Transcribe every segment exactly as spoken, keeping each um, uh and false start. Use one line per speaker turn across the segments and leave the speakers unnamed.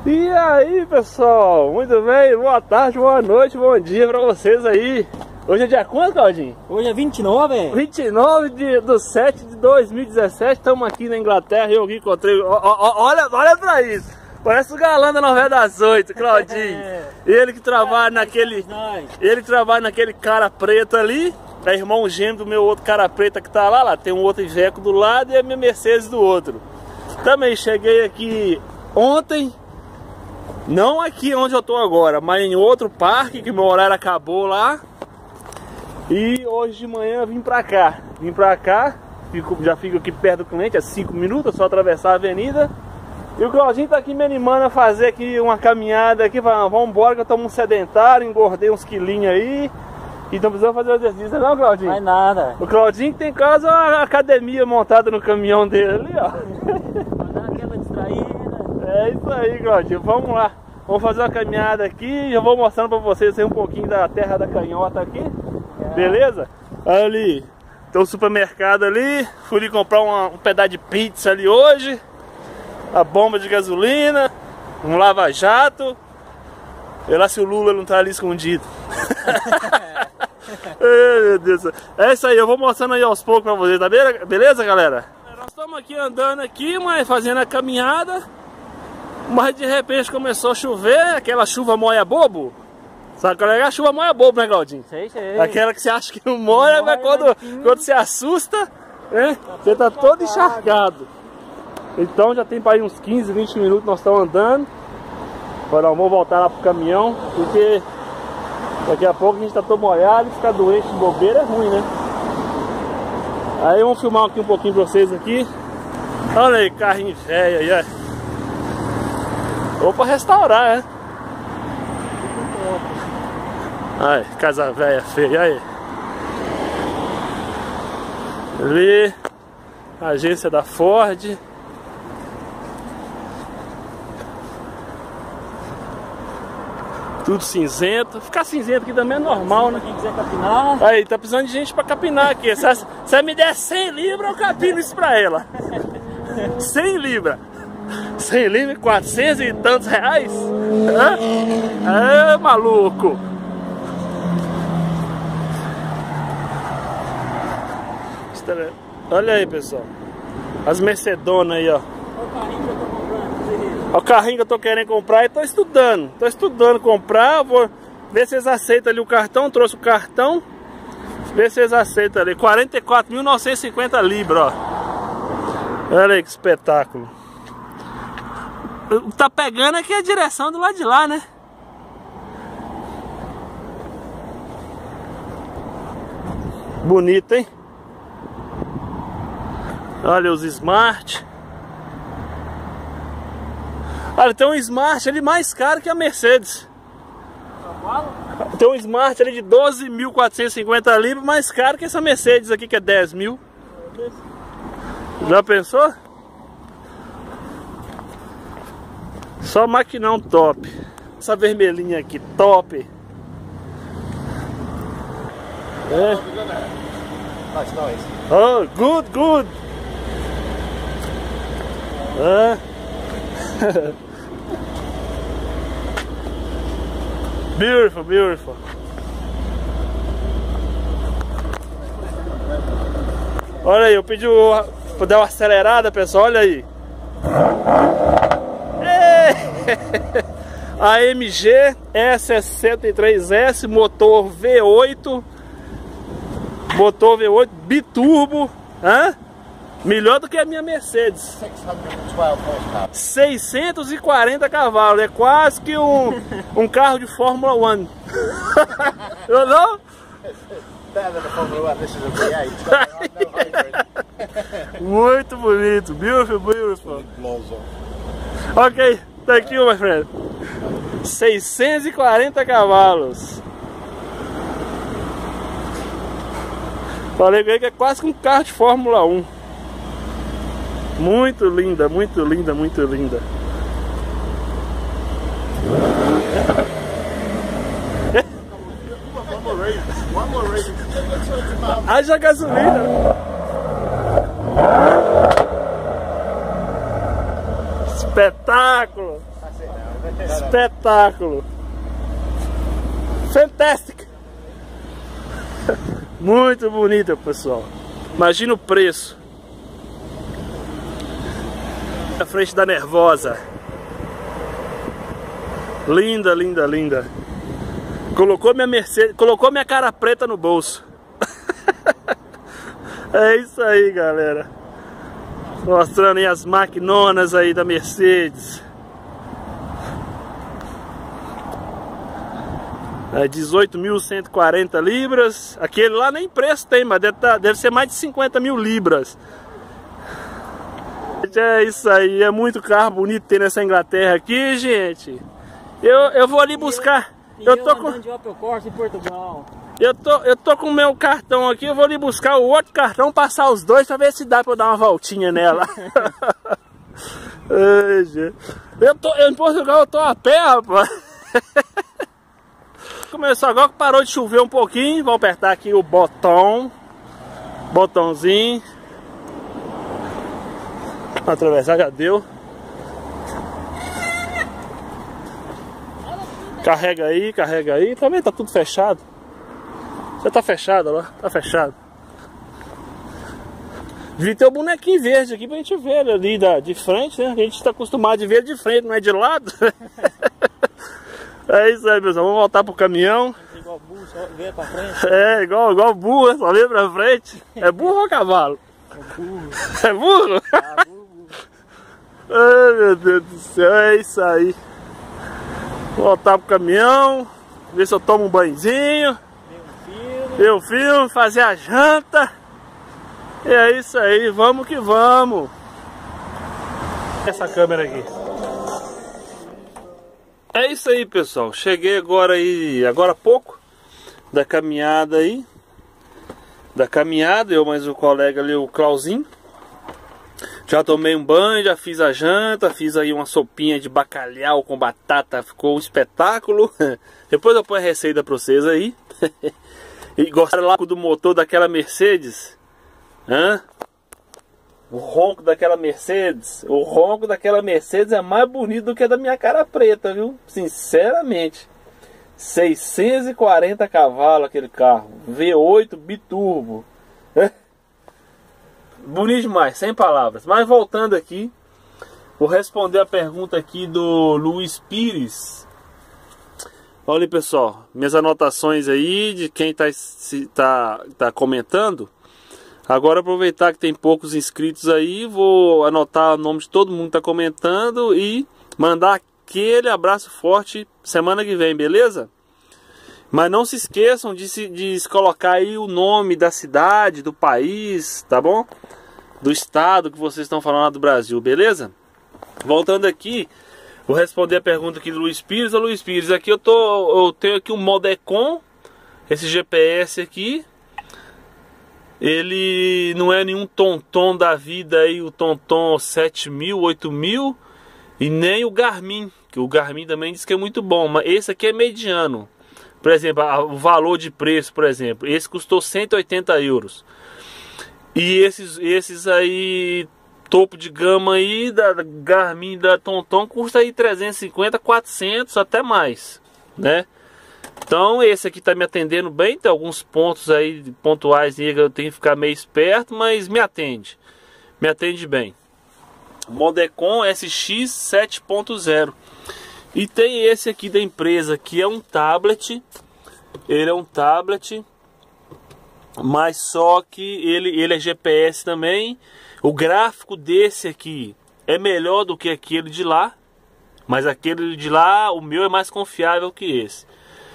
E aí, pessoal, muito bem? Boa tarde, boa noite, bom dia pra vocês aí. Hoje é dia quanto, Claudinho?
Hoje é vinte e nove, é?
vinte e nove de, do sete de dois mil e dezessete, estamos aqui na Inglaterra e eu encontrei, ó, ó, olha, olha pra isso, parece o galã da novela das oito, Claudinho. Ele que trabalha naquele, ele que trabalha naquele cara preto ali, é irmão gêmeo do meu outro cara preto que tá lá, lá tem um outro Iveco do lado e a minha Mercedes do outro. Também cheguei aqui ontem. Não aqui onde eu tô agora, mas em outro parque que meu horário acabou lá. E hoje de manhã eu vim pra cá. Vim pra cá, fico, já fico aqui perto do cliente, é cinco minutos, é só atravessar a avenida. E o Claudinho tá aqui me animando a fazer aqui uma caminhada aqui, vamos embora que eu tô um sedentário, engordei uns quilinhos aí. E então precisamos fazer o exercício, não, Claudinho?
Não é nada.
O Claudinho tem quase uma academia montada no caminhão dele ali, ó.
Vai dar aquela distraída.
É isso aí, Claudinho, vamos lá. Vamos fazer uma caminhada aqui. Já vou mostrando pra vocês aí um pouquinho da terra da canhota aqui. É. Beleza? Ali tem um supermercado ali. Fui ali comprar uma, um pedaço de pizza ali hoje. A bomba de gasolina. Um lava-jato. Vê lá se o Lula não tá ali escondido. Ai, meu Deus. É isso aí, eu vou mostrando aí aos poucos pra vocês, tá beleza, galera? Nós estamos aqui andando aqui, mas fazendo a caminhada. Mas de repente começou a chover, aquela chuva moia bobo. Sabe qual é a chuva moia bobo, né, Claudinho?
Sei, sei.
Aquela que você acha que não moia, não mas quando, quando você assusta, né, você tá todo encharcado. Então já tem para aí uns quinze, vinte minutos nós estamos andando. Agora vamos voltar lá pro caminhão, porque daqui a pouco a gente tá todo molhado e ficar doente de bobeira é ruim, né? Aí vamos filmar aqui um pouquinho pra vocês aqui. Olha aí, carrinho velho aí, ó. Ou pra restaurar, né? Ai, casa velha feia, aí. Ali, agência da Ford. Tudo cinzento. Ficar cinzento aqui também é normal, né?
Quem quiser capinar.
Aí, tá precisando de gente pra capinar aqui. Se você me der cem libras, eu capino isso pra ela. cem libras. cem libras, quatrocentos e tantos reais? É, é maluco. Olha aí, pessoal. As Mercedonas aí, ó. Olha o carrinho que eu tô querendo comprar e tô estudando. Tô estudando comprar. Vou ver se eles aceitam ali o cartão. Trouxe o cartão. Ver se eles aceitam ali. quarenta e quatro mil novecentos e cinquenta libras, ó. Olha aí que espetáculo. Tá pegando aqui a direção do lado de lá, né? Bonito, hein? Olha os Smart. Olha, tem um Smart ali mais caro que a Mercedes. Tem um Smart ali de doze mil quatrocentos e cinquenta libras mais caro que essa Mercedes aqui que é dez mil. Já pensou? Só maquinão top. Essa vermelhinha aqui, top. É. Oh, good, good. É. Beautiful, beautiful. Olha aí, eu pedi pra dar uma acelerada, pessoal, olha aí. A M G E sessenta e três S, motor V oito. Motor V oito, biturbo, hã? Melhor do que a minha Mercedes. seiscentos e quarenta cavalos, é quase que um, um carro de Fórmula um. Eu não? Muito bonito, beautiful, beautiful. Ok, thank you, my friend. seiscentos e quarenta cavalos. Falei que é quase que um carro de Fórmula um. Muito linda, muito linda, muito linda. Haja gasolina. Espetáculo. Espetáculo. Fantástico. Muito bonita, pessoal. Imagina o preço. Na frente da Nervosa. Linda, linda, linda. Colocou minha Mercedes, colocou minha cara preta no bolso. É isso aí, galera. Mostrando aí as maquinonas aí da Mercedes. É dezoito mil cento e quarenta libras. Aquele lá nem preço tem, mas deve, tá, deve ser mais de cinquenta mil libras. É isso aí, é muito carro bonito ter nessa Inglaterra aqui, gente. Eu, eu vou ali buscar.
E
eu,
eu
tô com
andando de Opel Corsa em Portugal.
Eu tô, eu tô com o meu cartão aqui, eu vou ali buscar o outro cartão, passar os dois pra ver se dá pra eu dar uma voltinha nela. Ai, gente. Eu tô, eu, em Portugal eu tô a pé, rapaz. Começou agora que parou de chover um pouquinho. Vou apertar aqui o botão. Botãozinho. Pra atravessar já deu. Carrega aí, carrega aí. Também tá tudo fechado. Já tá fechado lá, tá fechado. Devia ter o bonequinho verde aqui pra gente ver ele ali da, de frente, né? A gente tá acostumado a ver de frente, não é de lado. É isso aí, pessoal. Vamos voltar pro caminhão.
Igual burro, só vê pra frente.
É, igual, igual burro, só vê pra frente. É burro ou cavalo?
É burro.
É burro?
Ah, burro, burro.
Ai, meu Deus do céu, é isso aí. Vou voltar pro caminhão. Ver se eu tomo um banhozinho. Ver o filme, fazer a janta. E é isso aí, vamos que vamos. Essa câmera aqui. É isso aí, pessoal. Cheguei agora aí, agora há pouco, da caminhada aí. Da caminhada, eu mais o colega ali, o Clauzinho. Já tomei um banho, já fiz a janta, fiz aí uma sopinha de bacalhau com batata, ficou um espetáculo. Depois eu ponho a receita pra vocês aí. E gostaram lá do motor daquela Mercedes? Hã? O ronco daquela Mercedes? O ronco daquela Mercedes é mais bonito do que a da minha cara preta, viu? Sinceramente. seiscentos e quarenta cavalos aquele carro. V oito biturbo. Bonito demais, sem palavras. Mas voltando aqui, vou responder a pergunta aqui do Luiz Pires. Olha aí, pessoal, minhas anotações aí de quem está tá, tá comentando. Agora aproveitar que tem poucos inscritos aí, vou anotar o nome de todo mundo que está comentando e mandar aquele abraço forte semana que vem, beleza? Mas não se esqueçam de se, de se colocar aí o nome da cidade, do país, tá bom? Do estado que vocês estão falando lá do Brasil, beleza? Voltando aqui, vou responder a pergunta aqui do Luiz Pires. Ô Luiz Pires, aqui eu, tô, eu tenho aqui um Modecon, esse G P S aqui. Ele não é nenhum Tonton da vida aí, o Tonton sete mil, oito mil. E nem o Garmin, que o Garmin também diz que é muito bom. Mas esse aqui é mediano. Por exemplo, o valor de preço, por exemplo. Esse custou cento e oitenta euros. E esses, esses aí, topo de gama aí, da Garmin, da Tonton, custa aí trezentos e cinquenta, quatrocentos, até mais, né? Então esse aqui tá me atendendo bem, tem alguns pontos aí pontuais que eu tenho que ficar meio esperto, mas me atende, me atende bem. Modecon S X sete ponto zero. E tem esse aqui da empresa, que é um tablet, ele é um tablet, mas só que ele, ele é G P S também. O gráfico desse aqui é melhor do que aquele de lá, mas aquele de lá, o meu é mais confiável que esse.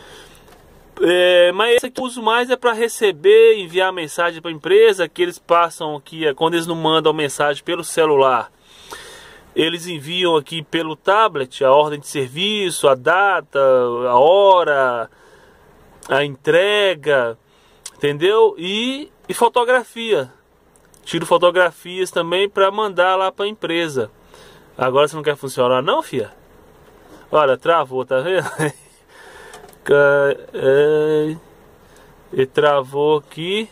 É, mas esse aqui eu uso mais é para receber, enviar mensagem para a empresa, que eles passam aqui, quando eles não mandam mensagem pelo celular, eles enviam aqui pelo tablet a ordem de serviço, a data, a hora, a entrega, entendeu? E, e fotografia. Tiro fotografias também para mandar lá para a empresa. Agora você não quer funcionar não, fia? Olha, travou, tá vendo? Ele travou aqui.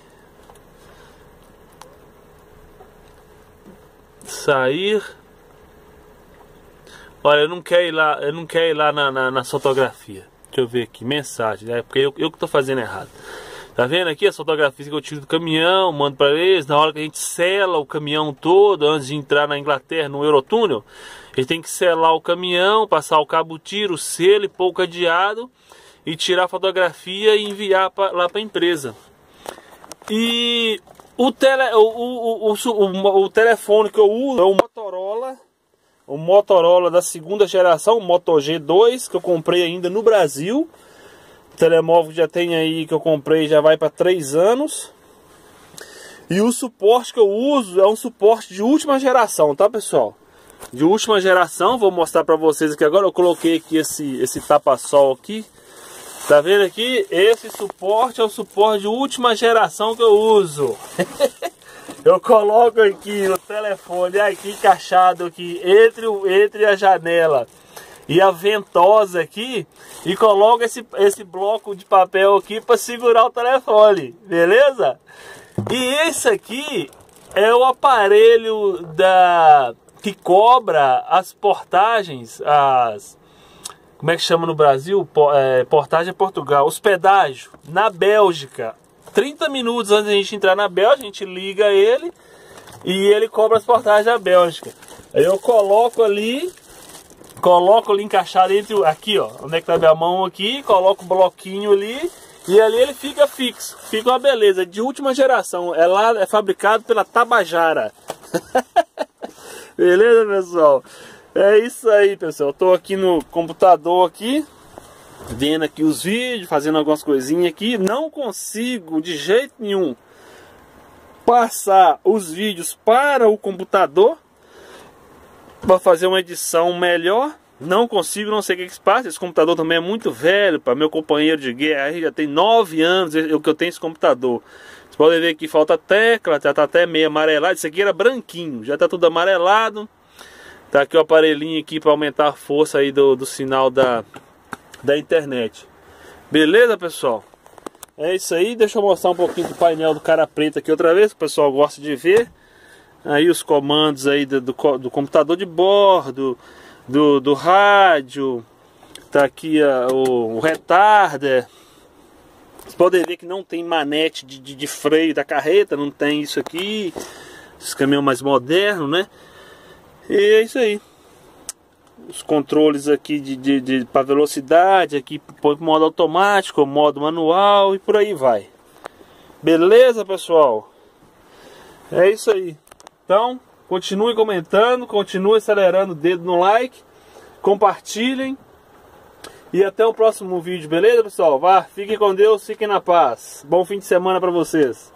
Sair. Olha, eu não quero ir lá, eu não quero ir lá na, na, na fotografia. Deixa eu ver aqui, mensagem, é porque eu, eu que tô fazendo errado. Tá vendo aqui as fotografias que eu tiro do caminhão, mando para eles, na hora que a gente sela o caminhão todo, antes de entrar na Inglaterra, no Eurotúnel, a gente tem que selar o caminhão, passar o cabo tiro, o selo e pôr o cadeado, e tirar a fotografia e enviar pra, lá para a empresa. E o, tele, o, o, o, o, o telefone que eu uso é o Motorola, o Motorola da segunda geração, o Moto G dois, que eu comprei ainda no Brasil. O telemóvel que já tem aí, que eu comprei, já vai para três anos. E o suporte que eu uso é um suporte de última geração, tá, pessoal? De última geração, vou mostrar para vocês aqui agora. Eu coloquei aqui esse, esse tapa-sol aqui. Tá vendo aqui? Esse suporte é o suporte de última geração que eu uso. Eu coloco aqui o telefone aqui encaixado aqui entre, entre a janela e a ventosa aqui, e coloco esse, esse bloco de papel aqui para segurar o telefone, beleza? E esse aqui é o aparelho da que cobra as portagens, as como é que chama no Brasil? É, portagem é Portugal, hospedagem na Bélgica. trinta minutos antes da gente entrar na Bélgica, a gente liga ele e ele cobra as portagens da Bélgica. Aí eu coloco ali, coloco ali encaixado entre aqui, ó, onde é que tá minha mão aqui, coloco o bloquinho ali e ali ele fica fixo. Fica uma beleza, de última geração. É lá, é fabricado pela Tabajara. Beleza, pessoal? É isso aí, pessoal. Eu tô aqui no computador aqui, vendo aqui os vídeos, fazendo algumas coisinhas aqui. Não consigo de jeito nenhum passar os vídeos para o computador para fazer uma edição melhor. Não consigo, não sei o que que se passa. Esse computador também é muito velho, para meu companheiro de guerra aí já tem nove anos eu que eu tenho esse computador. Vocês podem ver que falta tecla, já tá até meio amarelado. Isso aqui era branquinho, já tá tudo amarelado. Tá aqui o aparelhinho aqui para aumentar a força aí do, do sinal da da internet. Beleza, pessoal? É isso aí. Deixa eu mostrar um pouquinho do painel do cara preto aqui outra vez, que o pessoal gosta de ver. Aí os comandos aí do, do, do computador de bordo, do, do rádio. Tá aqui a, o, o retarder. Vocês podem ver que não tem manete de, de, de freio da carreta, não tem isso aqui. Esse caminhão mais moderno, né? E é isso aí. Os controles aqui de, de, de para velocidade, aqui põe para modo automático, modo manual e por aí vai. Beleza, pessoal? É isso aí. Então, continue comentando, continue acelerando o dedo no like, compartilhem e até o próximo vídeo, beleza, pessoal? Vá, fiquem com Deus, fiquem na paz. Bom fim de semana para vocês.